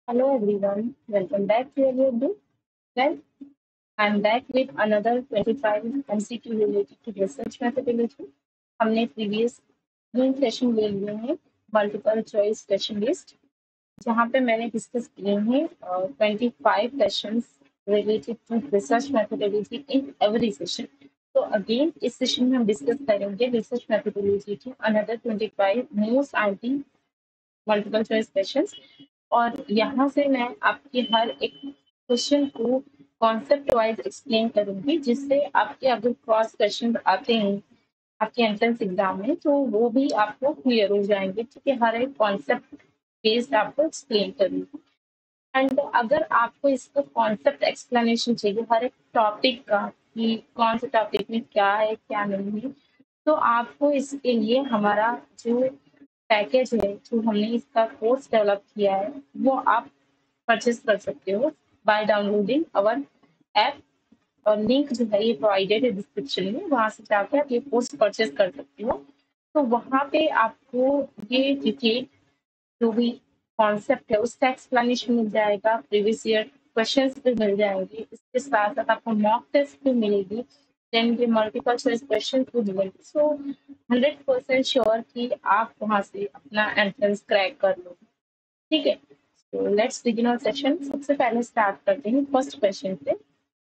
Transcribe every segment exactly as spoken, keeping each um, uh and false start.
Hello everyone, welcome back to your book. Well, I'm back with another twenty-five M C Q related to research methodology. हमने previous तीन session ले लिए हैं multiple choice question list जहाँ पे मैंने discuss किए हैं twenty five questions related to research methodology in every session. तो अगेन इस सेशन में हम डिस्कस करेंगे रिसर्च methodology की another twenty five most IT multiple choice questions. और यहाँ से मैं आपके हर एक क्वेश्चन को कॉन्सेप्ट वाइज एक्सप्लेन करूंगी जिससे आपके अगर क्रॉस क्वेश्चन आते हैं आपके एंट्रेंस एग्जाम में तो वो भी आपको क्लियर हो जाएंगे. ठीक है, हर एक कॉन्सेप्ट बेस्ड आपको एक्सप्लेन करूंगी. एंड अगर आपको इसका कॉन्सेप्ट एक्सप्लेनेशन चाहिए हर एक टॉपिक का कि कौन से टॉपिक में क्या है क्या नहीं है, तो आपको इसके लिए हमारा जो पैकेज है जो हमने इसका कोर्स डेवलप किया है वो आप परचेस कर सकते हो बाय डाउनलोडिंग अवर ऐप. और लिंक जो है ये प्रोवाइडेड है डिस्क्रिप्शन में, वहां से जाकर आप ये कोर्स परचेस कर सकते हो. तो वहां पे आपको ये डिटेल जो भी कॉन्सेप्ट है उसका एक्सप्लेनेशन मिल जाएगा, प्रीवियस ईयर क्वेश्चंस भी मिल जाएंगे, इसके साथ साथ आपको मॉक टेस्ट भी मिलेगी, देन ये मल्टीपल चॉइस क्वेश्चन भी मिलेंगे. सो हंड्रेड परसेंट श्योर कि आप वहां से अपना एंट्रेंस क्रैक कर लोगे. ठीक है, तो लेट्स बिगिन आवर सेशन. सबसे पहले स्टार्ट करते हैं फर्स्ट क्वेश्चन से.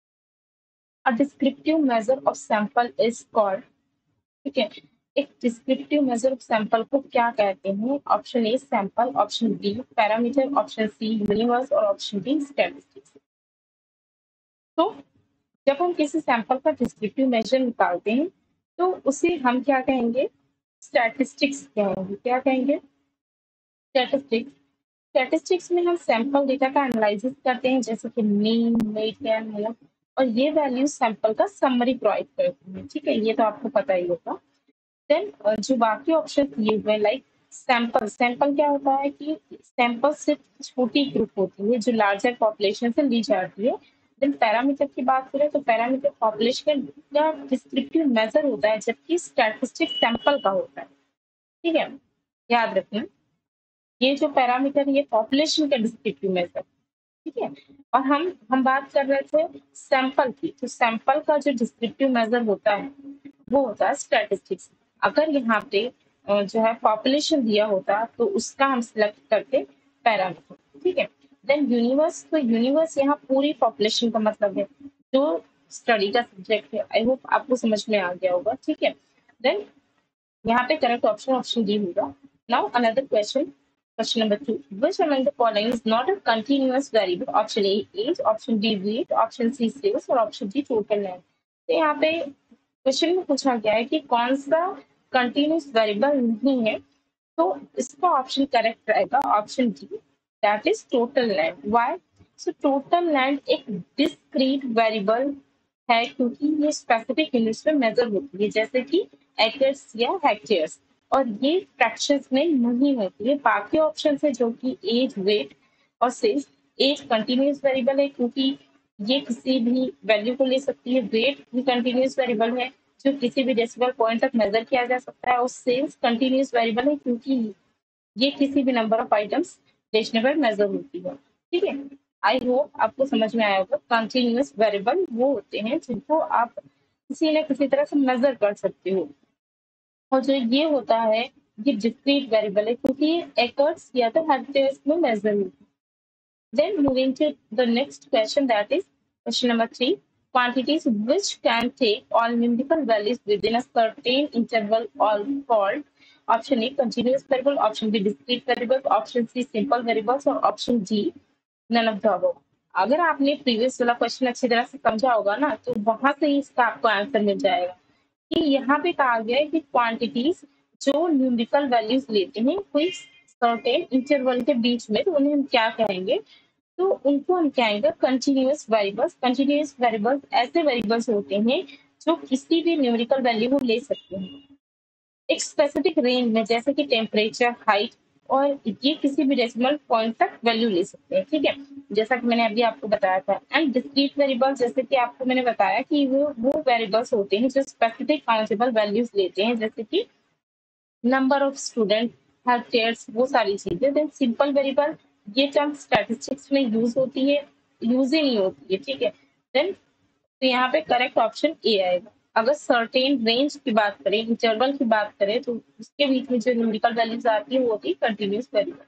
A descriptive measure of sample is called. ठीक है, एक डिस्क्रिप्टिव मेजर ऑफ सैंपल को क्या कहते हैं? Option A sample, option B parameter, option C universe और ऑप्शन डी स्टैटिस्टिक्स. तो जब हम किसी सैंपल का डिस्क्रिप्टिव मेजर निकालते हैं तो उसे हम क्या कहेंगे? स्टैटिस्टिक्स कहेंगे. क्या कहेंगे? स्टैटिस्टिक्स. स्टैटिस्टिक्स में हम सैंपल डेटा का एनालिसिस करते हैं जैसे कि मीन, मीडियन, मोड, और ये वैल्यू सैंपल का समरी प्रोवाइड करती है. ठीक है, ये तो आपको पता ही होगा. देन जो बाकी ऑप्शन दिए हुए लाइक सैंपल. सैंपल क्या होता है कि सैंपल सिर्फ छोटी ग्रुप होती है जो लार्जर पॉपुलेशन से ली जाती है. देन पैरामीटर की बात करें तो पैरामीटर पॉपुलेशन का डिस्क्रिप्टिव मेजर होता है जबकि स्टैटिस्टिक सैंपल का होता है. ठीक है, याद रखना ये जो पैरामीटर ये पॉपुलेशन का डिस्क्रिप्टिव मेजर. ठीक है, और हम हम बात कर रहे थे सैंपल की. तो सैंपल का जो डिस्क्रिप्टिव मेजर होता है वो होता है स्टैटिस्टिक्स. अगर यहाँ पे अ, जो है पॉपुलेशन दिया होता तो उसका हम सिलेक्ट करते पैरामीटर. ठीक है, देन यूनिवर्स. तो यूनिवर्स यहाँ पूरी पॉपुलेशन का मतलब है जो स्टडी का सब्जेक्ट है. आई होप आपको समझ में आ गया होगा. ठीक है, देन यहाँ पे करेक्ट ऑप्शन ऑप्शन डी होगा. Now another question. Question number two. Which among the following is not a continuous variable? Option A age, option B weight, option C sales और option D total length. तो यहाँ पे question में पूछा गया है कि कौन सा कंटिन्यूस वेरिएबल नहीं है. तो इसका ऑप्शन करेक्ट रहेगा option D, that is total land. Why? So total land एक डिस्क्रीट वेरिएबल है क्योंकि ये स्पेसिफिक यूनिट्स में मेजर होती है जैसे कि एकर्स या हेक्टेयर्स, और ये फ्रैक्शंस में नहीं होती है. बाकी ऑप्शन है जो कि एज, वेट और सेल्स. एज कंटिन्यूस वेरिएबल है क्योंकि ये किसी भी वैल्यू को ले सकती है. वेट भी कंटिन्यूस वेरिएबल है जो किसी भी डेसिमल पॉइंट तक मेजर किया जा सकता है. और सेल्स कंटिन्यूस वेरिएबल है क्योंकि ये किसी भी नंबर ऑफ आइटम्स बेचने पर मेजर होती है. ठीक है, आई होप आपको समझ में आया होगा. कंटिन्यूस वेरिएबल वो होते हैं जिनको आप किसी न किसी तरह से मेजर कर सकते हो. और जो ये होता है ये डिस्क्रीट वेरिएबल है क्योंकि ये एकर्स या तो हेक्टेयर्स में मेजर होती है. Then moving to the next question, that is question number three. Quantities which can take all numerical values within a certain interval all called. Option A continuous variable, option B discrete variables, option C simple variables और option D none of the above. अगर आपने previous वाला question अच्छी तरह से समझा होगा ना तो वहां से ही इसका आपको आंसर मिल जाएगा कि यहाँ पे कहा गया है कि क्वांटिटीज जो न्यूमेरिकल वैल्यूज लेते हैं कोई सर्टेन इंटरवल के बीच में तो उन्हें हम क्या कहेंगे? तो उनको हम कहेंगे कंटिन्यूअस वेरिएबल्स. कंटिन्यूअस वेरिएबल्स ऐसे वेरिएबल्स होते हैं जो किसी भी न्यूमेरिकल वैल्यू को ले सकते हैं एक स्पेसिफिक रेंज में जैसे कि टेम्परेचर, हाइट, और ये किसी भी डेसिमल पॉइंट तक वैल्यू ले सकते हैं. ठीक है, जैसा कि मैंने अभी आपको बताया था. एंड डिस्क्रीट वेरिएबल्स जैसे कि आपको मैंने बताया कि वो वो वेरिएबल्स होते हैं जो स्पेसिफिक काउंटेबल वैल्यूज लेते हैं जैसे कि नंबर ऑफ स्टूडेंट, हेक्टेयर्स, वो सारी चीजें. देन सिंपल वेरिएबल ये टर्म स्टैटिस्टिक्स में यूज होती है, यूज ही नहीं होती है, ठीक है। देन तो यहाँ पे करेक्ट ऑप्शन ए आएगा। अगर सर्टेन रेंज की बात करें, इंटरवल की बात करें, तो उसके बीच में जो न्यूमेरिकल वैल्यूज आती है वो होती है continuous variable.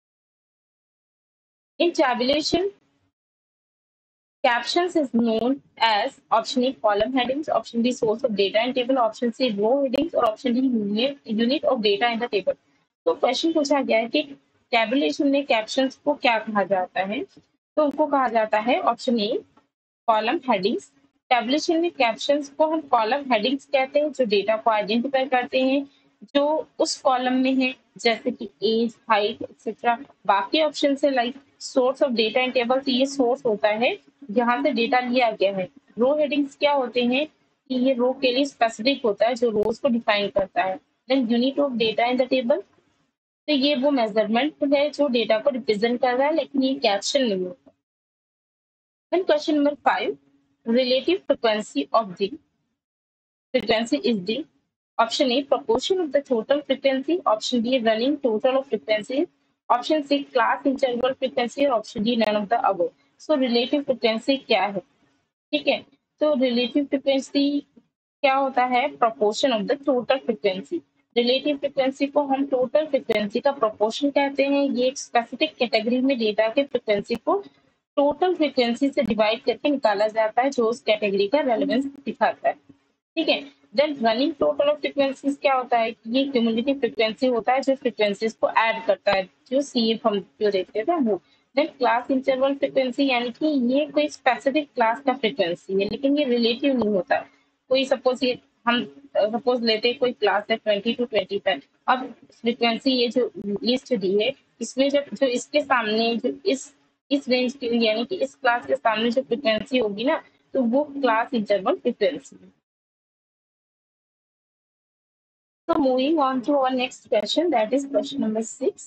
In tabulation captions is known as option A column headings, option B source of data in table, option C row headings और option D unit unit of data in the table। तो question पूछा गया है कि tabulation में captions को क्या कहा जाता है, तो उनको कहा जाता है option A column headings. Tabulation में कैप्शंस को हम कॉलम हेडिंग्स कहते हैं, जो डेटा को आइडेंटिफाई करते हैं जो उस कॉलम में है, जैसे कि एज, हाइट एक्सेट्रा। बाकी ऑप्शन से like source of data in table, तो ये सोर्स होता है जहां से डेटा लिया गया है। रो हेडिंग्स क्या होते हैं कि ये रो के लिए स्पेसिफिक होता है, जो रोज को डिफाइन करता है। Then unit of data in the table, तो ये वो मेजरमेंट है जो डेटा को रिप्रेजेंट कर रहा है, लेकिन ये कैप्शन नहीं होता। Then question number five, relative frequency of the frequency is the option A proportion of the total frequency, option B running total of frequencies, option C class interval frequency और option D none of the above। so relative frequency क्या है, ठीक है। तो relative frequency क्या होता है, proportion of the total frequency। Relative frequency को हम टोटल फ्रिक्वेंसी का प्रोपोर्शन कहते हैं। ये एक स्पेसिफिक कैटेगरी में डेटा के फ्रिक्वेंसी को टोटल फ्रिक्वेंसी से डिवाइड करके निकाला जाता है, जो उस कैटेगरी का रेलेवेंस दिखाता है, ठीक है। Then running total of frequencies क्या होता है, ये क्यूमुलेटिव फ्रिक्वेंसी होता है जो फ्रिक्वेंसीज को ऐड करता है, जो सी हम जो देखते थे वो। देन क्लास इंटरवल फ्रिक्वेंसी, यानी कि ये कोई स्पेसिफिक क्लास का फ्रिक्वेंसी है, लेकिन ये रिलेटिव नहीं होता है। कोई सपोज ये हम सपोज लेते हैं कोई क्लास है ट्वेंटी टू ट्वेंटी फाइव, अब फ्रिक्वेंसी ये जो लिस्ट दी है, इसमें जब जो इसके सामने जो इस इस रेंज के यानी कि इस क्लास के सामने जो फ्रिक्वेंसी होगी ना, तो वो class interval frequency. So moving on to our next question, that is question number six.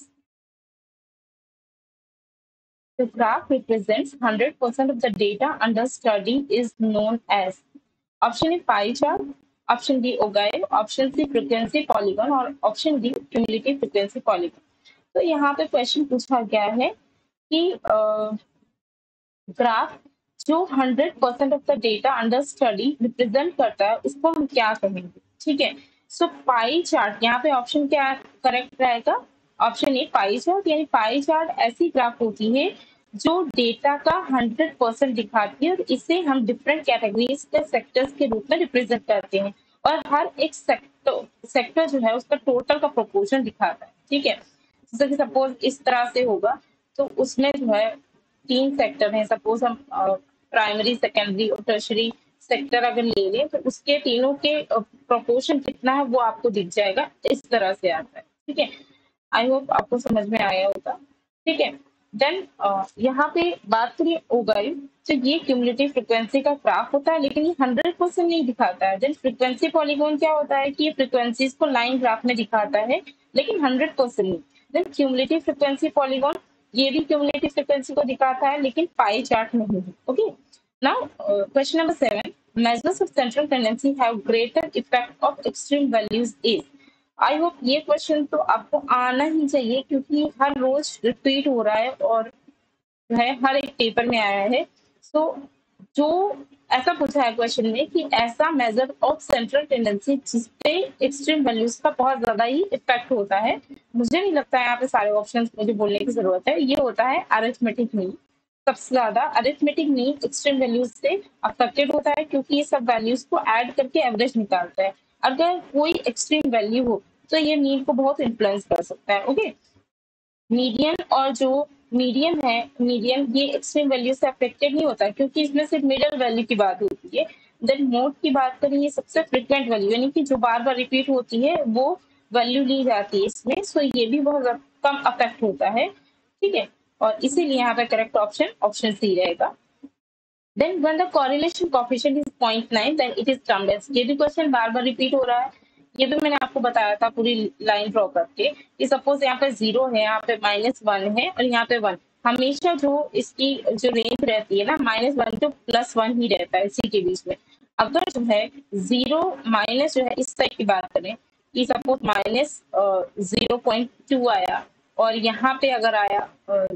The graph represents one hundred percent of the data under study is known as option A pie chart, option D ogive, option C frequency polygon और option D cumulative frequency polygon। तो यहाँ पे question पूछा गया है कि graph जो hundred percent of the data under study represent करता है, उसको हम क्या कहेंगे, ठीक है। सो पाई चार्ट, यहाँ पे ऑप्शन क्या करेक्ट रहेगा, ऑप्शन ए पाई चार्ट। यानी पाई चार्ट ऐसी ग्राफ होती है जो डेटा का हंड्रेड परसेंट दिखाती है, और इसे हम डिफरेंट कैटेगरीज के सेक्टर्स के रूप में रिप्रेजेंट करते हैं, और हर एक सेक्टर सेक्टर जो है उसका टोटल का प्रोपोर्शन दिखाता है, ठीक है। जैसे कि सपोज इस तरह से होगा, तो उसमें जो है तीन सेक्टर हैं, सपोज हम प्राइमरी, सेकेंडरी और टर्शरी सेक्टर अगर ले लें, तो उसके तीनों के प्रोपोर्शन कितना है वो आपको दिख जाएगा, इस तरह से आता है, ठीक है। आई होप आपको समझ में आया होगा, ठीक है। देन यहाँ पे बात करिए ओगाइव, तो ये क्यूमुलेटिव फ्रिक्वेंसी का ग्राफ होता है, लेकिन ये हंड्रेड परसेंट नहीं दिखाता है। देन फ्रिक्वेंसी पॉलीगॉन क्या होता है कि ये फ्रिक्वेंसीज को लाइन ग्राफ में दिखाता है, लेकिन हंड्रेड परसेंट नहीं। देन क्यूमुलेटिव फ्रिक्वेंसी पॉलीगॉन, ये भी क्यूमुलेटिव फ्रिक्वेंसी को दिखाता है, लेकिन पाई चार्ट नहीं है, okay. Now question number seven, measures of central tendency have greater effect of extreme values is। I hope ये क्वेश्चन तो आपको आना ही चाहिए, क्योंकि हर रोज रिपीट हो रहा है और जो है हर एक पेपर में आया है। सो so, जो ऐसा पूछा है क्वेश्चन में कि ऐसा मेजर ऑफ सेंट्रल टेंडेंसी जिसपे एक्सट्रीम वैल्यूज का बहुत ज्यादा ही इफेक्ट होता है, मुझे नहीं लगता है यहाँ पे सारे ऑप्शंस मुझे बोलने की जरूरत है। ये होता है अरिथमेटिक मीन। सबसे ज्यादा अरिथमेटिक मीन एक्सट्रीम वैल्यूज से अफेक्टेड होता है, क्योंकि ये सब वैल्यूज को ऐड करके एवरेज निकालता है। अगर कोई एक्सट्रीम वैल्यू हो तो ये मीन को बहुत इन्फ्लुएंस कर सकता है, ओके। मीडियन और जो मीडियम है, मीडियम ये एक्सट्रीम वैल्यू से अफेक्टेड नहीं होता, क्योंकि इसमें सिर्फ मिडल वैल्यू की बात होती है। देन मोड की बात करें, ये सबसे फ्रिक्वेंट वैल्यू, यानी कि जो बार बार रिपीट होती है वो वैल्यू ली जाती है इसमें। सो ये भी बहुत कम अफेक्ट होता है, ठीक है। और इसीलिए यहाँ पे करेक्ट ऑप्शन ऑप्शन सी रहेगा। Then when the correlation coefficient is zero point nine, then it is termed as। ये भी क्वेश्चन बार बार रिपीट हो रहा है, ये भी मैंने आपको बताया था पूरी लाइन ड्रॉ करके कि सपोज यहाँ पे जीरो है, यहाँ पे माइनस वन है और यहाँ पे वन। हमेशा जो इसकी जो रेंज रहती है ना, minus one to plus one ही रहता है इसी के बीच में। अगर जो है जीरो माइनस जो है इस साइड की बात करें कि suppose minus zero point two आया और यहाँ पे अगर आया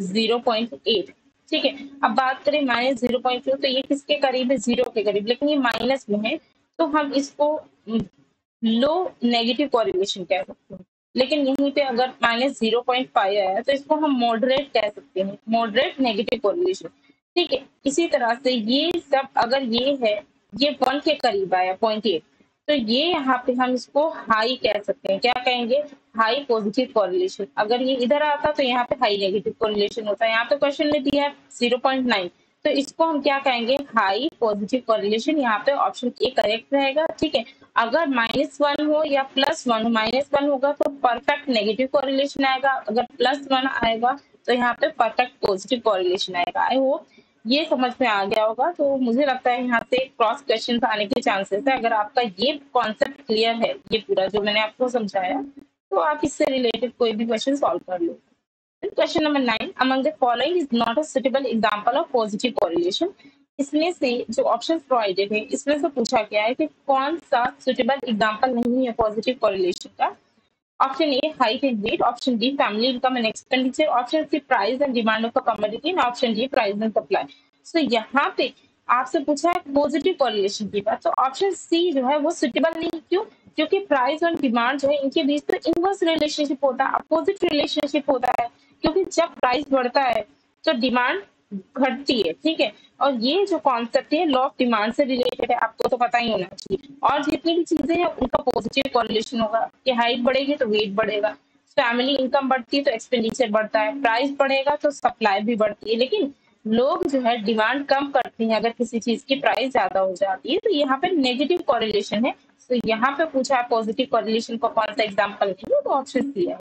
जीरो पॉइंट एट। ठीक है, अब बात करें माइनस जीरो पॉइंट टू, तो ये किसके करीब है? जीरो के करीब, लेकिन ये माइनस में है तो हम इसको लो नेगेटिव कोरिलेशन कह सकते हैं। लेकिन यहीं पे अगर माइनस जीरो पॉइंट फाइव आया तो इसको हम मॉडरेट कह सकते हैं, मॉडरेट नेगेटिव कोरिलेशन। ठीक है, इसी तरह से ये सब अगर ये है, ये वन के करीब आया पॉइंट एट, तो ये यहाँ पे हम इसको हाई कह सकते हैं। क्या कहेंगे? High positive correlation. अगर ये इधर आता तो यहाँ पे हाई नेगेटिव कोरिलेशन होता है। यहाँ पे क्वेश्चन में दिया है जीरो पॉइंट नाइन, तो इसको हम क्या कहेंगे? High positive correlation. यहाँ पे ऑप्शन ए करेक्ट रहेगा। ठीक है, अगर माइनस वन हो या प्लस वन हो, माइनस वन होगा तो परफेक्ट नेगेटिव कोरिलेशन आएगा, अगर प्लस वन आएगा तो यहाँ पे परफेक्ट पॉजिटिव कोरिलेशन आएगा। आई होप ये समझ में आ गया होगा। तो मुझे लगता है यहाँ से क्क्रॉस क्वेश्चन आने के चांसेस है। अगर आपका ये कॉन्सेप्ट क्लियर है, ये पूरा जो मैंने आपको समझाया, तो आप इससे रिलेटेड कोई भी क्वेश्चन सॉल्व कर लो। Question number nine, among the following is not a suitable example of positive correlation. इसमें से जो ऑप्शन प्रोवाइडेड है, इसमें से पूछा गया है कि कौन सा सुटेबल एग्जांपल नहीं है पॉजिटिव कोरिलेशन का। Option A height and weight, option D family income and expenditure, option C price and demand of a commodity, and option D price and supply. So यहाँ पे आपसे पूछा है पॉजिटिव कोरिलेशन की बात, तो ऑप्शन सी जो है वो सुटेबल नहीं। क्यों? क्योंकि प्राइस और डिमांड जो है इनके बीच तो इनवर्स रिलेशनशिप होता है, अपोजिट रिलेशनशिप होता है। क्योंकि जब प्राइस बढ़ता है तो डिमांड घटती है। ठीक है, और ये जो कॉन्सेप्ट है लॉ ऑफ डिमांड से रिलेटेड है, आपको तो पता ही होना चाहिए। और जितनी भी चीजें हैं उनका पॉजिटिव कोरिलेशन होगा कि हाइट बढ़ेगी तो वेट बढ़ेगा, फैमिली इनकम बढ़ती है तो एक्सपेंडिचर बढ़ता है, प्राइस बढ़ेगा तो सप्लाई भी बढ़ती है। लेकिन लोग जो है डिमांड कम करते हैं अगर किसी चीज की प्राइस ज्यादा हो जाती है, तो यहाँ पे नेगेटिव कोरिलेशन है। तो यहाँ पे पूछा है पॉजिटिव कोरिलेशन का कौन सा एग्जाम्पल है, तो ऑप्शन सी है।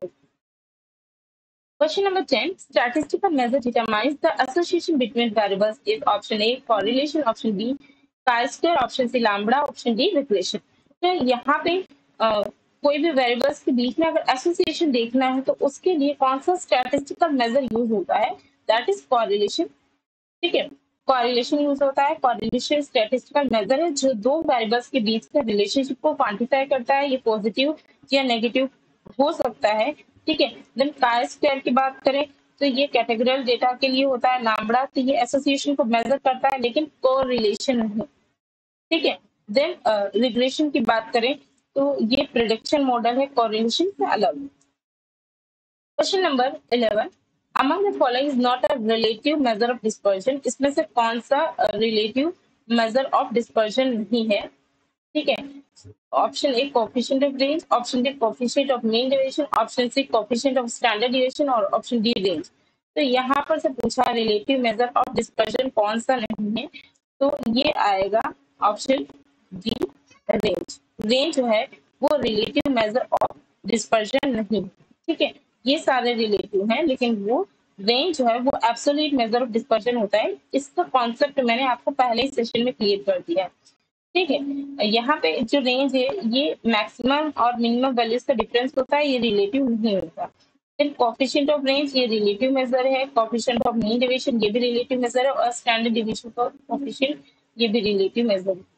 Question number ten, statistical measure determines the association between variables is option A correlation, option B chi-square, option C lambda, option D regression। तो यहाँ पे uh, कोई भी वेरिएबल्स के बीच में अगर एसोसिएशन देखना है तो उसके लिए कौन सा स्टैटिस्टिकल मेजर यूज होता है? That is correlation. ठीक है, कोरिलेशन यूज होता है। कोरिलेशन स्टैटिस्टिकल मेजर है जो दो वेरिएबल्स के बीच के रिलेशनशिप को क्वांटिफाई करता है। ये पॉजिटिव या नेगेटिव हो सकता है। ठीक है, देन काई स्क्वायर की बात करें तो ये कैटेगरियल डेटा के लिए होता है। लैम्बडा तो ये एसोसिएशन को मेजर करता है लेकिन कोरिलेशन नहीं। ठीक है, देन रिग्रेशन की बात करें तो ये प्रिडिक्शन मॉडल है, कोरिलेशन से अलग। Question number eleven, among the following is not a relative measure of dispersion। इसमें से कौन सा रिलेटिव मेजर ऑफ डिस्पर्जन नहीं है? ठीक है, option A coefficient of range, option D coefficient of mean deviation, option C coefficient of standard deviation और option D range. तो यहाँ पर से पूछा रिलेटिव मेजर ऑफ डिस्पर्जन कौन सा नहीं है, तो ये आएगा ऑप्शन डी रेंज। रेंज जो है वो रिलेटिव मेजर ऑफ डिस्पर्जन नहीं। ठीक है, ये सारे रिलेटिव हैं लेकिन वो रेंज जो है वो एब्सोल्यूट मेजर ऑफ डिस्पर्जन होता है। इसका कॉन्सेप्ट मैंने आपको पहले ही सेशन में क्लियर कर दिया है। ठीक है, यहाँ पे जो रेंज है ये मैक्सिमम और मिनिमम वैल्यूज का डिफरेंस होता है, ये रिलेटिव नहीं होता। फिर कोफिशिएंट ऑफ रेंज ये रिलेटिव मेजर है, कोफिशिएंट ऑफ मीन डेविएशन ये भी रिलेटिव मेजर है, और स्टैंडर्ड डेविएशन का कोफिशिएंट ये भी रिलेटिव मेजर है।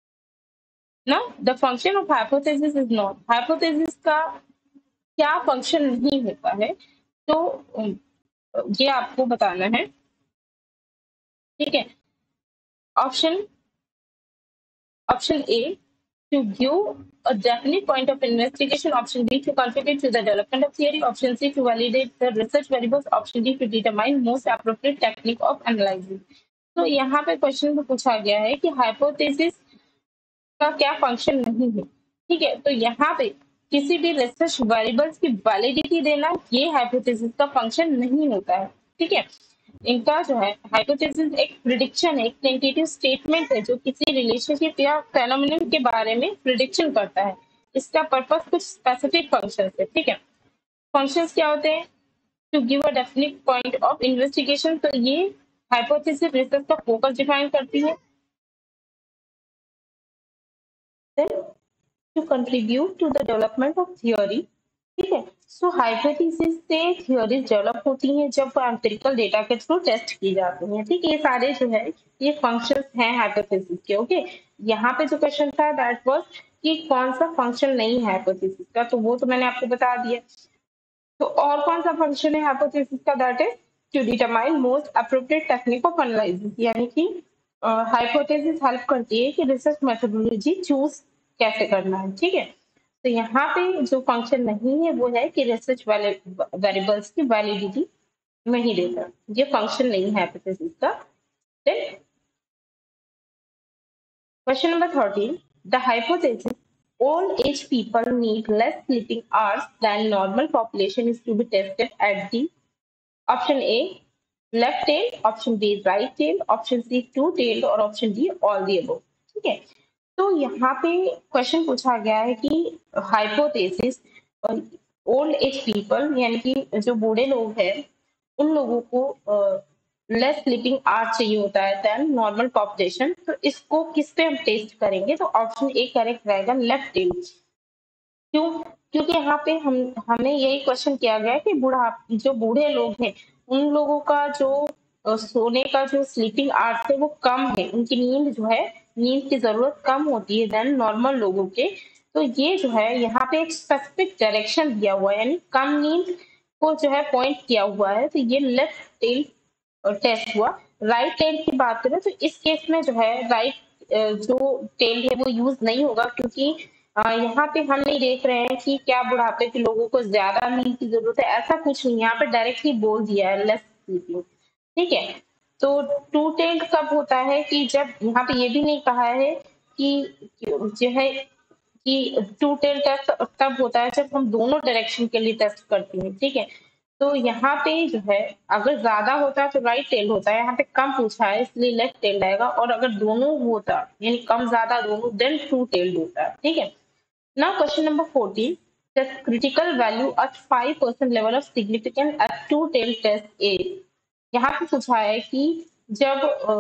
Now the function of hypothesis is not, hypothesis का क्या फंक्शन नहीं होता है, तो ये आपको बताना है। ठीक है, option option A to give a definite point of investigation, option B to contribute to the development of theory, option C to validate the research variables, option D to determine most appropriate technique of analyzing। तो यहाँ पे question में पूछा गया है कि hypothesis का क्या फंक्शन नहीं है। ठीक है, तो यहाँ पे किसी भी रिसर्च वेरिएबल्स की वैलिडिटी देना ये हाइपोथेसिस का फंक्शन नहीं होता है। ठीक है, इनका जो है हाइपोथेसिस एक प्रिडिक्शन है, एक टेंटेटिव स्टेटमेंट है जो किसी रिलेशनशिप या फेनोमेनन के बारे में प्रिडिक्शन करता है। इसका पर्पस कुछ स्पेसिफिक फंक्शन है। ठीक है, फंक्शंस क्या होते हैं? To give a definite point of investigation, तो ये हाइपोथेसिस रिसर्च का फोकस डिफाइन करती है। To contribute to the development of theory. ठीक है, सो हाइपोथेसिस से थ्योरीज डेवलप होती हैं जब एम्पिरिकल डेटा के थ्रू टेस्ट की जाती हैं। ठीक है, ये सारे जो है ये फंक्शंस हैं हाइपोथेसिस के। ओके, यहाँ पे जो क्वेश्चन था दैट वाज कि कौन सा फंक्शन नहीं है हाइपोथेसिस का, तो वो तो मैंने आपको बता दिया। तो और कौन सा फंक्शन है हाइपोथेसिस का? That is to determine most appropriate technique of analysis, यानी कि हाइपोथेसिस हेल्प करती है कि रिसर्च मेथोडोलॉजी चूज कैसे करना है। ठीक है, तो यहाँ पे जो फंक्शन नहीं है वो है कि रिसर्च वेरिएबल्स की वैलिडिटी नहीं देता, ये फंक्शन नहीं है हाइपोथेसिस का। Then question number thirteen, the hypothesis old age people need less sleeping hours than normal population is to be tested at the option A left tail, option B right tail, option C two tailed और option D all the above। ठीक है, तो यहाँ पे question पूछा गया है कि हाइपोथेसिस ओल्ड एज पीपल यानी कि जो बूढ़े लोग हैं उन लोगों को लेस स्लीपिंग आवर्स चाहिए होता है देन नॉर्मल पॉपुलेशन, तो इसको किस पे हम टेस्ट करेंगे? तो ऑप्शन ए करेक्ट रहेगा, लेफ्ट टेल। क्यों? क्योंकि यहाँ पे हम हमें यही क्वेश्चन किया गया है कि बूढ़ा जो बूढ़े लोग हैं उन लोगों का जो अ, सोने का जो स्लीपिंग आवर्स है वो कम है, उनकी नींद जो है नींद की जरूरत कम होती है देन नॉर्मल लोगों के। तो ये जो है यहाँ पे एक स्पेसिफिक डायरेक्शन दिया हुआ है, यानी कम नींद को जो है पॉइंट किया हुआ है, तो ये लेफ्ट टेल टेस्ट हुआ। राइट टेल की बात करें तो इस केस में जो है राइट जो टेल है वो यूज नहीं होगा, क्योंकि अ, यहाँ पे हम नहीं देख रहे हैं कि क्या बुढ़ापे के लोगों को ज्यादा नींद की जरूरत है, ऐसा कुछ नहीं, यहाँ पे डायरेक्टली बोल दिया है लेस स्लीपिंग। ठीक है, तो टू टेल्ड कब होता है कि जब यहाँ पे ये भी नहीं कहा है कि जो है कि टू टेल टेस्ट तब होता है जब हम दोनों डायरेक्शन के लिए टेस्ट करते हैं। ठीक है, तो यहाँ पे जो है अगर ज्यादा होता है तो राइट टेल होता है, यहाँ पे कम पूछा है इसलिए लेफ्ट टेल आएगा, और अगर दोनों होता यानी कम ज्यादा दोनों देन टू टेल्ड होता है। ठीक है, now question number fourteen, the critical value at five percent level of significance at two tail test a. यहाँ पे पूछा है कि जब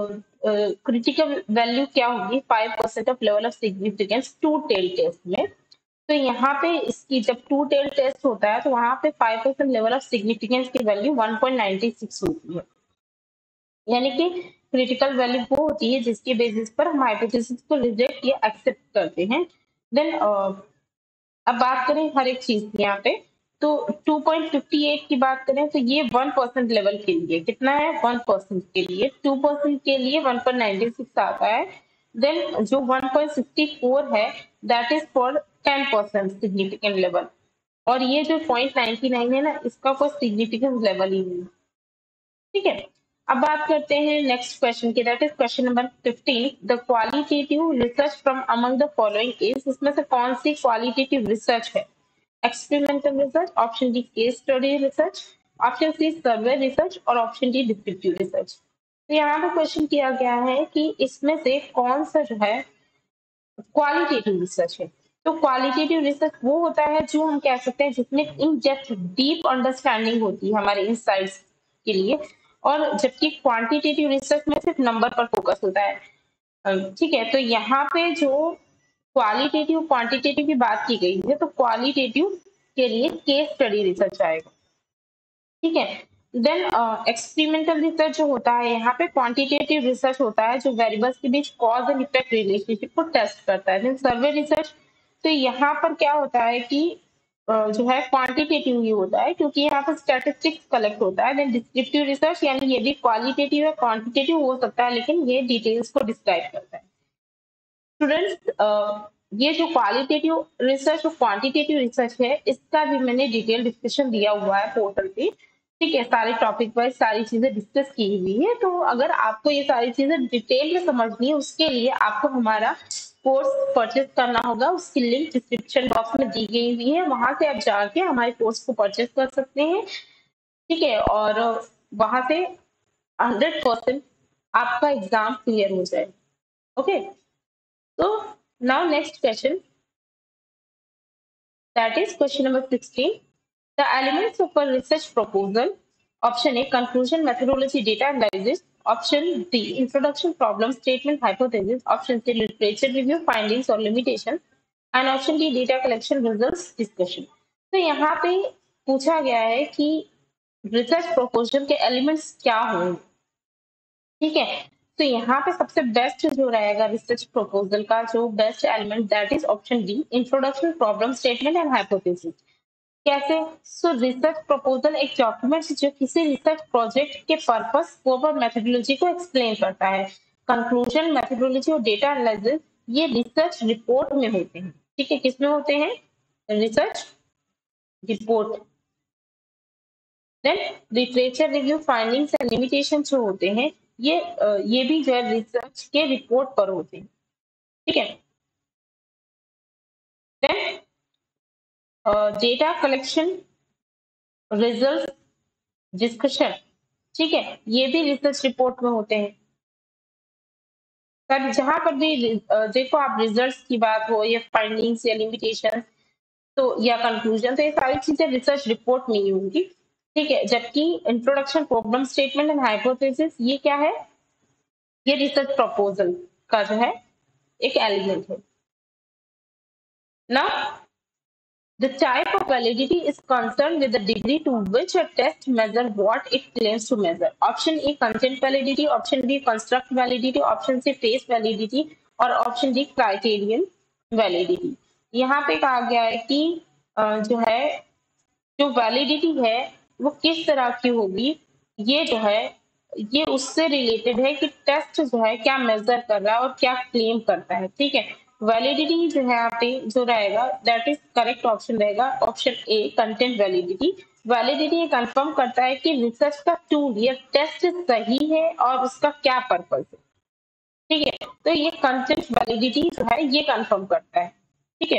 क्रिटिकल uh, वैल्यू क्या होगी five percent of level of significance two tail test में, तो यहाँ पे इसकी जब टू टेल टेस्ट होता है तो वहां पे five percent level of significance की value one point nine six होती है, यानी कि क्रिटिकल वैल्यू वो होती है जिसके बेसिस पर हम हाइपोथेसिस को रिजेक्ट या एक्सेप्ट करते हैं। देन अब बात करें हर एक चीज की यहाँ पे, तो टू पॉइंट फिफ्टी एट की बात करें तो ये वन परसेंट लेवल के लिए कितना है, वन परसेंट के लिए, टू परसेंट के लिए वन पॉइंट नाइन सिक्स आता है। देन जो वन पॉइंट सिक्सटी फोर है that is for ten percent significant level, और ये जो पॉइंट नाइनटी नाइन है ना इसका कोई सिग्निफिकेंस लेवल ही नहीं। ठीक है, अब बात करते हैं नेक्स्ट क्वेश्चन की, that is question number fifteen, the qualitative research from among the following is, इसमें से कौन सी क्वालिटेटिव रिसर्च है? Experimental research, option D case study research, option C survey research और ऑप्शन डी डिस्क्रिप्टिव रिसर्च। तो यहाँ पे क्वेश्चन किया गया है कि इसमें से कौन सा जो है क्वालिटेटिव रिसर्च है। तो क्वालिटेटिव रिसर्च वो होता है जो हम कह सकते हैं जिसमें इन डेप्थ डीप अंडरस्टैंडिंग होती है हमारे इनसाइट्स के लिए, और जबकि क्वांटिटेटिव रिसर्च में सिर्फ नंबर पर फोकस होता है। ठीक है, तो यहाँ पे जो क्वालिटेटिव क्वांटिटेटिव की बात की गई है तो क्वालिटेटिव के लिए केस स्टडी रिसर्च आएगा। ठीक है, देन एक्सपेरिमेंटल रिसर्च जो होता है यहाँ पे क्वांटिटेटिव रिसर्च होता है जो वेरिएबल्स के बीच कॉज एंड इफेक्ट रिलेशनशिप को टेस्ट करता है। देन सर्वे रिसर्च, तो यहाँ पर क्या होता है कि uh, जो है क्वांटिटेटिव ही होता है क्योंकि यहाँ पर स्टैटिस्टिक्स कलेक्ट होता है। देन डिस्क्रिप्टिव रिसर्च यानी ये भी क्वालिटेटिव है क्वांटिटेटिव हो सकता है लेकिन ये डिटेल्स को डिस्क्राइब करता है। स्टूडेंट्स ये जो क्वालिटेटिव रिसर्च और क्वांटिटेटिव रिसर्च है इसका भी मैंने डिटेल डिस्कशन दिया हुआ है पोर्टल पे। ठीक है, सारे टॉपिक वाइज सारी चीजें डिस्कस की हुई है, तो अगर आपको ये सारी चीजें डिटेल में समझनी है उसके लिए आपको हमारा कोर्स परचेज करना होगा, उसकी लिंक डिस्क्रिप्शन बॉक्स में दी गई हुई है, वहां से आप जाके हमारे कोर्स को परचेज कर सकते हैं। ठीक है, और वहां से हंड्रेड परसेंट आपका एग्जाम क्लियर हो जाए। Okay, so now next question, that is question number sixteen, the elements of a research proposal, option A conclusion, methodology, data analysis, option B introduction, problem statement, hypothesis, option C literature review, findings or limitations, and option D data collection, results, discussion। तो यहाँ पे पूछा गया है कि research proposal के elements क्या होंगे। ठीक है, तो यहाँ पे सबसे बेस्ट जो रहेगा रिसर्च प्रपोजल का जो best element that is option D introduction, problem statement and hypothesis. कैसे? सो रिसर्च प्रपोजल एक डॉक्यूमेंट जो किसी रिसर्च प्रोजेक्ट के पर्पस, स्कोप और मेथोडोलॉजी को एक्सप्लेन करता है। कंक्लूजन, मेथोडोलॉजी और डेटा एनालिसिस ये रिसर्च रिपोर्ट में होते हैं। ठीक है, किसमें होते हैं? Research report. Then literature review, findings and limitation जो होते हैं ये अ, ये भी जो है रिसर्च के रिपोर्ट पर होते हैं। ठीक है। Then data collection, result, discussion, ठीक है, ये भी रिसर्च रिपोर्ट में होते हैं। पर जहां पर भी अ, देखो आप रिजल्ट्स की बात हो या फाइंडिंग्स या लिमिटेशन तो या कंक्लूजन, तो ये सारी चीजें रिसर्च रिपोर्ट में ही होंगी। ठीक है, जबकि introduction, problem statement and hypothesis ये क्या है? ये रिसर्च प्रपोजल का जो है एक एलिमेंट है ना। The type of validity is concerned with the degree to which a test measure what it claims to measure. Option A content validity, option B construct validity, option C face validity और option D criterion validity. यहाँ पे कहा गया है कि अ, जो है जो वैलिडिटी है वो किस तरह की होगी, ये जो है ये उससे रिलेटेड है कि टेस्ट जो है क्या मेजर कर रहा है और क्या क्लेम करता है। ठीक है, वैलिडिटी जो है यहाँ पे जो रहेगा दैट इज करेक्ट ऑप्शन रहेगा option A content validity. Validity ये कंफर्म करता है कि रिसर्च का टूल या टेस्ट सही है और उसका क्या पर्पस है। ठीक है, तो ये कंटेंट वैलिडिटी जो है ये कंफर्म करता है। ठीक है,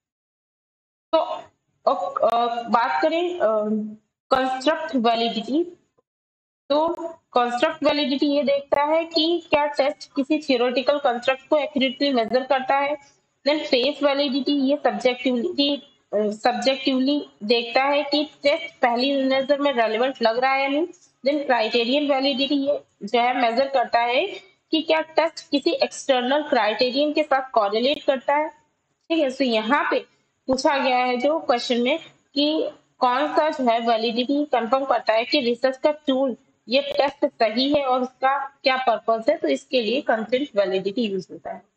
तो अब, अ, बात करें कंस्ट्रक्ट वैलिडिटी, तो कंस्ट्रक्ट वैलिडिटी ये देखता है कि क्या टेस्ट किसी थियोरेटिकल कंस्ट्रक्ट को एक्यूरेटली मेजर करता है। देन फेस वैलिडिटी ये सब्जेक्टिवली सब्जेक्टिवली देखता है कि टेस्ट पहली नजर में रेलेवेंट लग रहा है या नहीं। देन क्राइटेरियन वैलिडिटी ये जो है मेजर करता है कि क्या टेस्ट किसी एक्सटर्नल क्राइटेरियन के साथ कॉरिलेट करता है। ठीक है, तो यहाँ पे पूछा गया है जो क्वेश्चन में कि कौन सा जो है वैलिडिटी कंफर्म करता है कि रिसर्च का टूल ये टेस्ट सही है और उसका क्या पर्पस है, तो इसके लिए कंटेंट वैलिडिटी यूज होता है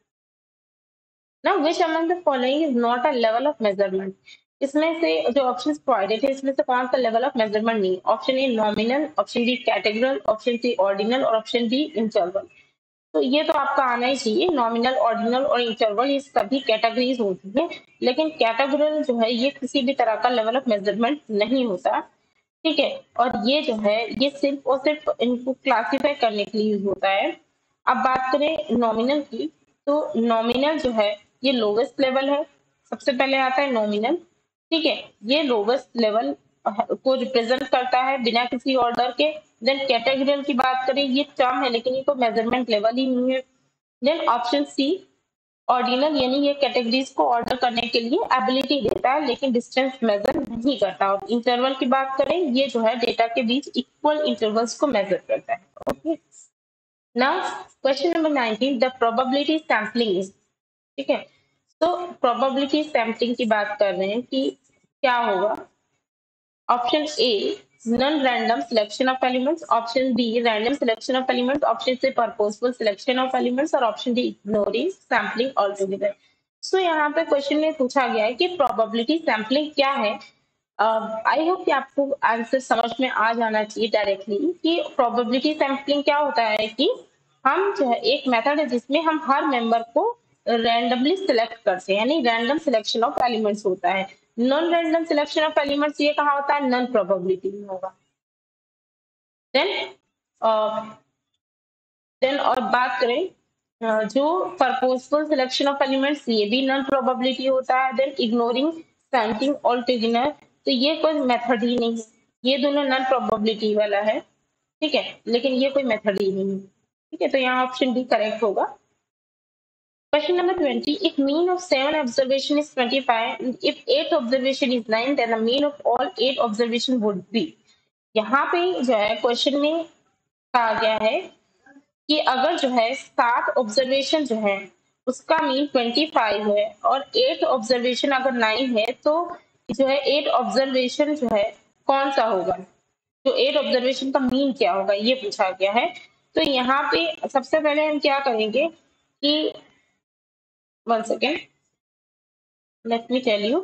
ना। Which among the following is not a level of measurement, इसमें से जो ऑप्शंस प्रोवाइडेड है इसमें से कौन सा लेवल ऑफ मेजरमेंट नहीं? Option A nominal, option B categorical, option C ordinal और ऑप्शन डी इंटरवल। तो ये तो आपका आना ही चाहिए, नॉमिनल, ऑर्डिनल और इंटरवल ये सभी कैटेगरीज होती है, लेकिन कैटेगरल जो है ये किसी भी तरह का लेवल ऑफ मेजरमेंट नहीं होता। ठीक है, और ये जो है ये सिर्फ और सिर्फ इनको क्लासिफाई करने के लिए यूज होता है। अब बात करें नॉमिनल की, तो नॉमिनल जो है ये लोवेस्ट लेवल है। सबसे पहले आता है नॉमिनल। ठीक है, ये लोवेस्ट लेवल को रिप्रेजेंट करता है बिना किसी ऑर्डर के। देन कैटेगरियल की बात करें, ये टर्म है लेकिन ये तो मेजरमेंट लेवल ही नहीं है। देन ऑप्शन सी ऑर्डिनल, यानी ये कैटेगरीज को ऑर्डर करने के लिए एबिलिटी देता है लेकिन डिस्टेंस मेजर नहीं करता। और इंटरवल की बात करें, ये जो है डेटा के बीच इक्वल इंटरवल्स को मेजर करता है। Okay, now question number nineteen, the probability sampling is. ठीक है, तो प्रोबेबिलिटी सैम्पलिंग की बात कर रहे हैं कि क्या होगा। Option A non-random selection of elements, option B random selection of elements, option C purposeful selection of elements और option D ignoring sampling altogether। So so, यहाँ पे क्वेश्चन में पूछा गया है कि प्रोबेबिलिटी सैम्पलिंग क्या है। आई होप कि आपको आंसर समझ में आ जाना चाहिए डायरेक्टली कि प्रोबेबिलिटी सैम्पलिंग क्या होता है कि हम जो है एक मेथड है जिसमें हम हर मेंबर को रैंडमली सिलेक्ट करते हैं, यानी रैंडम सिलेक्शन ऑफ एलिमेंट्स होता है। Non random selection of elements ये कहाँ होता है? नॉन प्रोबेबिलिटी में होगा। देन देन और बात करें अ, जो पर्पसफुल सिलेक्शन ऑफ एलिमेंट्स ये भी नॉन प्रोबेबिलिटी होता है। Then ignoring sampling altogether, तो ये कोई मेथड ही नहीं है, ये दोनों नॉन प्रोबेबिलिटी वाला है। ठीक है, लेकिन ये कोई मेथड ही नहीं है। ठीक है, तो यहाँ ऑप्शन डी करेक्ट होगा। Question number twenty. If mean of seven observation is twenty-five, if eight observation is nine, then the mean of all eight observation would be। यहाँ पे जो है क्वेश्चन में कहा गया है कि अगर जो है सात ऑब्जर्वेशन जो है उसका मीन पच्चीस है और एट ऑब्जर्वेशन अगर नाइन है, तो जो है एट ऑब्जर्वेशन जो है कौन सा होगा, जो एट ऑब्जर्वेशन का मीन क्या होगा, ये पूछा गया है। तो यहाँ पे सबसे पहले हम क्या करेंगे कि one second let me tell you.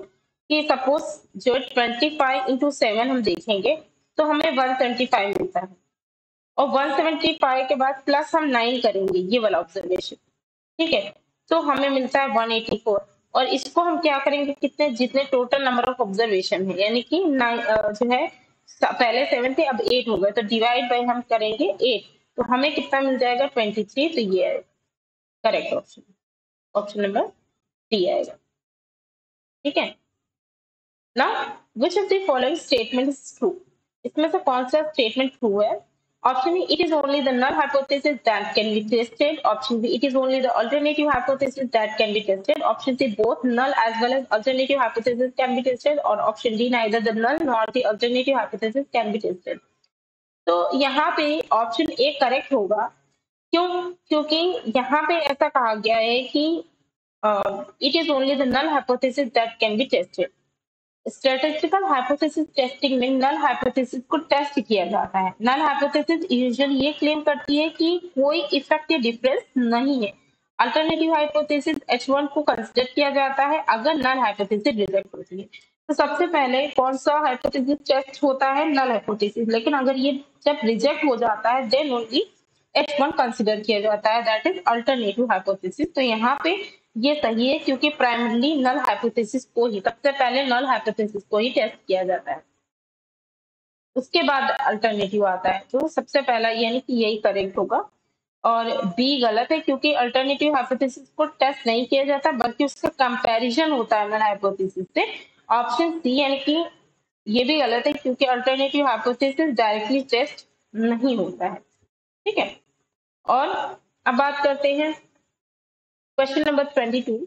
कि सपोज जो ट्वेंटी फाइव इंटू सेवन हम देखेंगे तो हमें वन ट्वेंटी फाइव मिलता है, और वन सेवेंटी फाइव के बाद प्लस हम नाइन करेंगे, ये वाला ऑब्जर्वेशन, ठीक है, तो हमें मिलता है वन एटी फोर। और इसको हम क्या करेंगे, कितने जितने टोटल नंबर ऑफ ऑब्जर्वेशन है, यानी कि नाइन जो है स- पहले सेवन थे अब एट हो गए, तो डिवाइड बाय हम करेंगे एट, तो हमें कितना मिल जाएगा ट्वेंटी थ्री। तो ये है correct option, option number D आएगा, ठीक है। Now, which of the following statement is true? इसमें से कौन सा स्टेटमेंट ट्रू है? Option A, it is only the null hypothesis that can be tested. Option B, it is only the alternative hypothesis that can be tested. Option C, both null as well as alternative hypothesis can be tested. और option D, neither the null nor the alternative hypothesis can be tested. तो यहाँ पे option A correct होगा, क्यों? क्योंकि यहाँ पे ऐसा कहा गया है कि it is only the null hypothesis that can be tested. Statistical hypothesis testing में नल हाइपोथेसिस को टेस्ट किया जाता है। नल हाइपोथेसिस यूजुअली ये क्लेम करती है कि कोई इफेक्ट या डिफरेंस नहीं है। अल्टरनेटिव हाइपोथेसिस एच वन को कंसिडर किया जाता है अगर नल हाइपोथेसिस रिजेक्ट होती है। तो सबसे पहले कौन सा हाइपोथेसिस टेस्ट होता है? Null hypothesis. लेकिन अगर ये जब रिजेक्ट हो जाता है then only H one consider किया जाता है, दैट इज अल्टरनेटिव हाइपोथेसिस। तो यहाँ पे ये सही है क्योंकि प्राइमरली नल हाइपोथेसिस को ही सबसे पहले नल हाइपोथेसिस को ही टेस्ट किया जाता है, उसके बाद अल्टरनेटिव आता है। तो सबसे पहला यानी कि यही करेक्ट होगा। और बी गलत है क्योंकि अल्टरनेटिव हाइपोथेसिस को टेस्ट नहीं किया जाता बल्कि उसका कंपैरिजन होता है नल हाइपोथेसिस से। ऑप्शन सी यानी कि ये भी गलत है क्योंकि अल्टरनेटिव हाइपोथेसिस डायरेक्टली टेस्ट नहीं होता है, ठीक है। और अब बात करते हैं क्वेश्चन नंबर ट्वेंटी टू।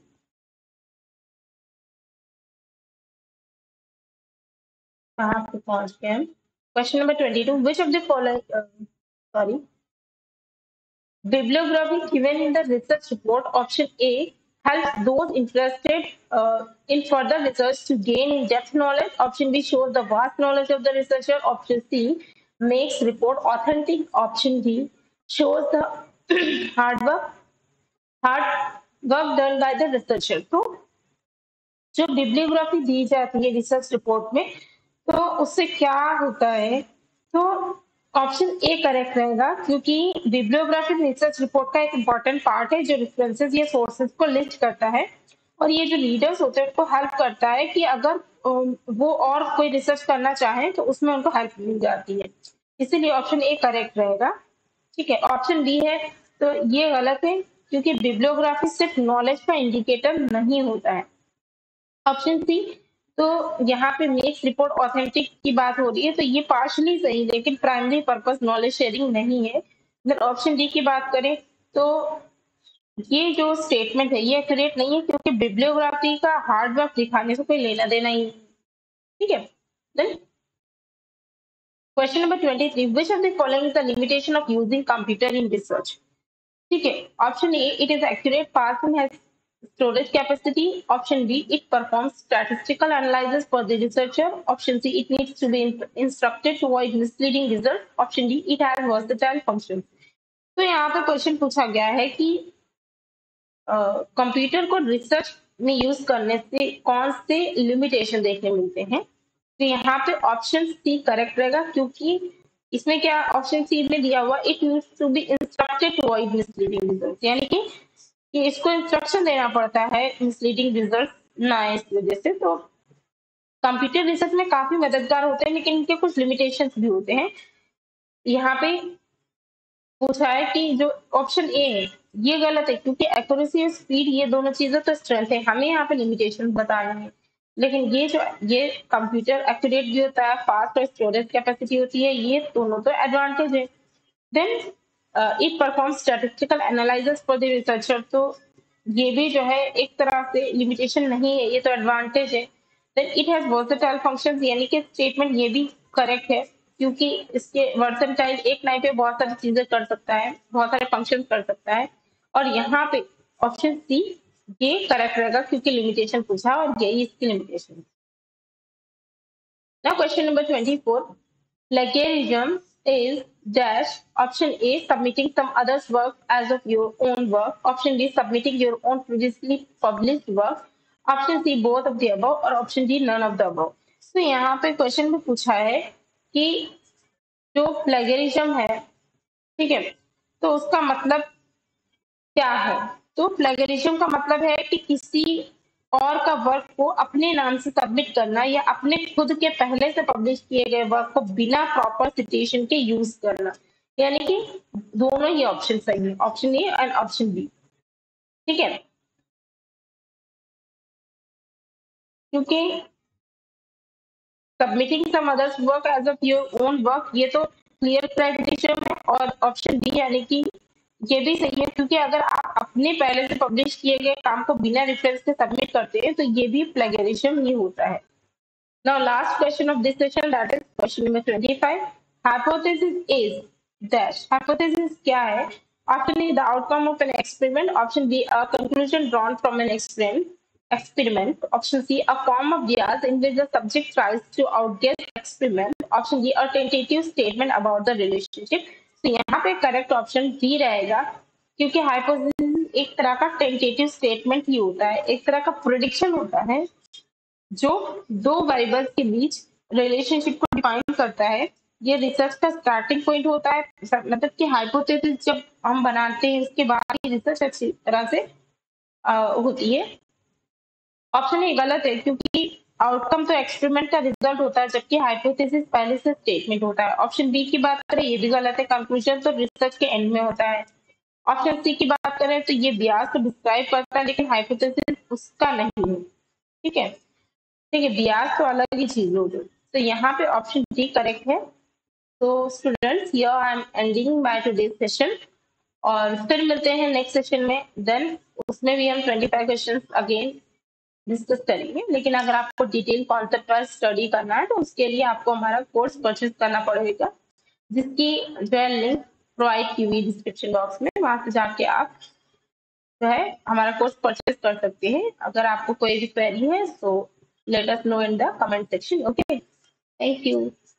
कहाँ पे पहुंच गए हम? Question number twenty two, which of the following sorry bibliography given in the research report, option A, helps those interested uh, in further research to gain in-depth knowledge. Option B, shows the vast knowledge of the researcher. Option C, makes report authentic. Option D, shows the hard work hard work done by the researcher. तो जो bibliography दी जाती है research report में, तो उससे क्या होता है? तो ऑप्शन ए करेक्ट रहेगा क्योंकि बिब्लियोग्राफी रिसर्च रिपोर्ट का एक इम्पॉर्टेंट पार्ट है जो रेफरेंसेस या सोर्सेज को लिस्ट करता है, और ये जो रीडर्स होते हैं उनको हेल्प करता है कि अगर अम, वो और कोई रिसर्च करना चाहे तो उसमें उनको हेल्प मिल जाती है। इसीलिए ऑप्शन ए करेक्ट रहेगा, ठीक है। ऑप्शन बी है तो ये गलत है क्योंकि बिब्लियोग्राफी सिर्फ नॉलेज का इंडिकेटर नहीं होता है। ऑप्शन सी, तो यहाँ पे मेक्स रिपोर्ट ऑथेंटिक की बात हो रही है तो ये पार्शली सही, लेकिन प्राइमरी पर्पस नॉलेज शेयरिंग नहीं है। अगर ऑप्शन डी की बात करें तो ये जो स्टेटमेंट है ये एक्यूरेट नहीं है क्योंकि बिब्लियोग्राफी का हार्ड वर्क दिखाने से कोई लेना देना ही नहीं, ठीक है। Then question number twenty three, which of the following is the limitation of using computer in research? ठीक है, option A, it is accurate, passing has storage capacity. Option B, it performs statistical analysis for the researcher. Option C, it needs to be in- instructed to avoid misleading results. Option D, it has versatile functions. तो यहाँ पे question पूछा गया है कि computer को research में use करने से कौन से लिमिटेशन देखने मिलते हैं? तो यहाँ पे ऑप्शन सी करेक्ट रहेगा क्योंकि इसमें क्या ऑप्शन सी में दिया हुआ, it needs to be instructed to avoid misleading result, यानी कि कि इसको इंस्ट्रक्शन देना पड़ता है मिसलीडिंग रिजल्ट ना आए इस वजह से। तो कंप्यूटर रिसर्च में काफी मददगार होते हैं लेकिन इनके कुछ लिमिटेशंस भी होते हैं। यहाँ पे पूछा है कि जो ऑप्शन ए है ये गलत है क्योंकि एक्यूरेसी और स्पीड ये दोनों चीजें तो स्ट्रेंथ है, हमें यहाँ पे लिमिटेशन बताए हैं। लेकिन ये जो ये कंप्यूटर एक्यूरेट भी होता है, फास्ट और स्टोरेज कैपेसिटी होती है, ये दोनों तो एडवांटेज है। Then it perform statistical analysis for the researcher, तो ये भी जो है एक तरह से लिमिटेशन नहीं है, ये तो एडवांटेज है। Then it has versatile functions, यानी कि स्टेटमेंट ये भी करेक्ट है क्योंकि इसके वर्सेटाइल एक टाइम पे बहुत सारी चीजें कर सकता है, बहुत सारे फंक्शन कर सकता है। और यहाँ पे ऑप्शन सी ये करेक्ट रहेगा क्योंकि लिमिटेशन पूछा और यही इसकी limitation. Now question number twenty-four. Plagiarism is dash. Option A, submitting some other's work as of your own work. Option B, submitting your own previously published work. Option C both of the above और option D none of the above. तो यहाँ पे question में पूछा है कि जो plagiarism है, ठीक है, तो उसका मतलब क्या है। तो प्लेगरिज्म का मतलब है कि किसी और का वर्क को अपने नाम से सबमिट करना या अपने खुद के पहले से पब्लिश किए गए वर्क को बिना प्रॉपर सिटेशन के यूज करना, यानी कि दोनों ही ऑप्शन सही है, option A and option B, ठीक है। क्योंकि submitting some others work as of your own work, ये तो क्लियर प्लेगरिज्म है। और ऑप्शन डी यानी कि ये भी सही है, क्योंकि अगर आप अपने पहले से पब्लिश किए गए काम को बिना रेफरेंस के सबमिट करते हैं तो ये भी प्लेगरिज्म ही होता है। Now last question of this session, that is question number twenty-five. Hypothesis is dash. Hypothesis क्या है? Option A, the outcome of an experiment. Option B, a conclusion drawn from an experiment. Experiment. Option C, a form of bias in which the subject tries to outguess experiment. Option D, a tentative statement about the relationship. तो यहाँ पे correct option D रहेगा, क्योंकि hypothesis एक तरह का tentative statement ही होता है, एक तरह का प्रेडिक्शन होता है जो दो वेरिएबल्स के बीच रिलेशनशिप को डिफाइन करता है। ये रिसर्च का स्टार्टिंग पॉइंट होता है, मतलब कि हाइपोथेसिस जब हम बनाते हैं उसके बाद ही रिसर्च अच्छी तरह से आ, होती है। ऑप्शन ए गलत है, क्योंकि आउटकम तो एक्सपेरिमेंट का रिजल्ट होता है, जबकि हाइपोथेसिस पहले से स्टेटमेंट होता है। ऑप्शन बी की बात करें, ये भी गलत है, कंक्लूजन तो रिसर्च के एंड में होता है। ऑप्शन सी की बात करें तो ये बियास को डिस्क्राइब करता है, लेकिन हाइपोथेसिस उसका नहीं है, ठीक है। ठीक है, बियास तो अलग ही चीज हो गई। तो यहाँ पे ऑप्शन डी करेक्ट है। तो students, here I am ending my today's session, और फिर मिलते हैं नेक्स्ट सेशन में। देन उसमें भी हम पच्चीस क्वेश्चंस अगेन डिस्कस करेंगे। लेकिन अगर आपको डिटेल कॉन्सेप्ट पर स्टडी करना है तो उसके लिए आपको हमारा कोर्स परचेज करना पड़ेगा, जिसकी जो है लिंक प्रोवाइड की हुई डिस्क्रिप्शन बॉक्स में, वहां से जाके आप जो है हमारा कोर्स परचेज कर सकते हैं। अगर आपको कोई भी क्वेरी है तो let us know in the comment section. Okay, thank you.